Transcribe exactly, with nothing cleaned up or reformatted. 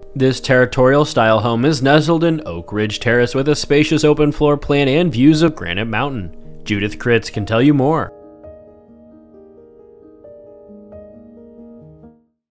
This territorial-style home is nestled in Oak Ridge Terrace with a spacious open floor plan and views of Granite Mountain. Judith Kritz can tell you more.